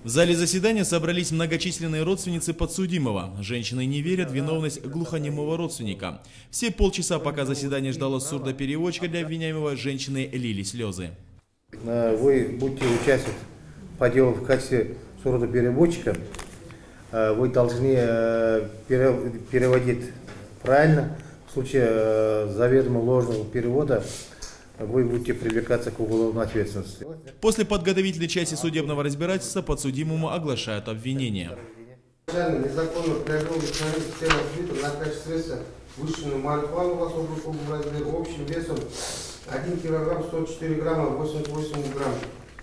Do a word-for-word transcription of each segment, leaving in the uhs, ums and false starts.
В зале заседания собрались многочисленные родственницы подсудимого. Женщины не верят в виновность глухонемого родственника. Все полчаса, пока заседание ждало сурдопереводчика для обвиняемого, женщины лили слезы. Вы будете участвовать по делу в качестве сурдопереводчика. Вы должны переводить правильно. В случае заведомо ложного перевода вы будете привлекаться к уголовной ответственности. После подготовительной части судебного разбирательства подсудимому оглашают обвинения. Незаконно приобрел систему открытого наркотического средства высшего марихуану в особом крупном размере общим весом один килограмм сто четыре грамма восемьдесят восемь грамм.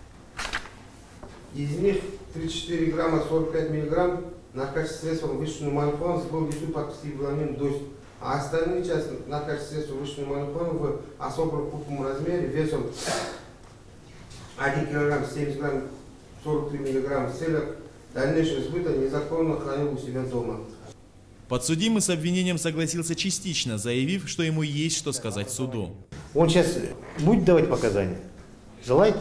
Из них тридцать четыре грамма сорок пять миллиграмм наркотического средства высшего марихуану был внесен под стимулом дозы. А остальные части наркотических средств высшего марихуаны в особом крупном размере весом один килограмм семьдесят грамм сорок три миллиграмма в целях дальнейшего сбыта незаконно хранил у себя дома. Подсудимый с обвинением согласился частично, заявив, что ему есть что сказать суду. Он сейчас будет давать показания? Желаете?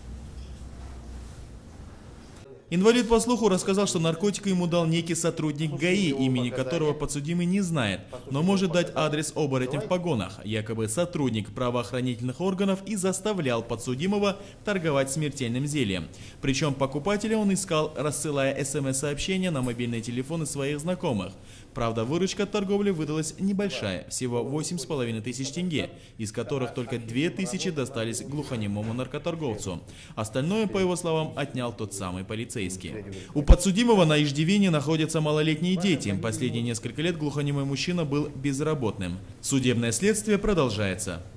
Инвалид по слуху рассказал, что наркотики ему дал некий сотрудник ГАИ, имени которого подсудимый не знает, но может дать адрес оборотня в погонах. Якобы сотрудник правоохранительных органов и заставлял подсудимого торговать смертельным зельем. Причем покупателя он искал, рассылая смс-сообщения на мобильные телефоны своих знакомых. Правда, выручка от торговли выдалась небольшая, всего восемь с половиной тысяч тенге, из которых только две тысячи достались глухонемому наркоторговцу. Остальное, по его словам, отнял тот самый полицейский. У подсудимого на иждивении находятся малолетние дети. Последние несколько лет глухонемой мужчина был безработным. Судебное следствие продолжается.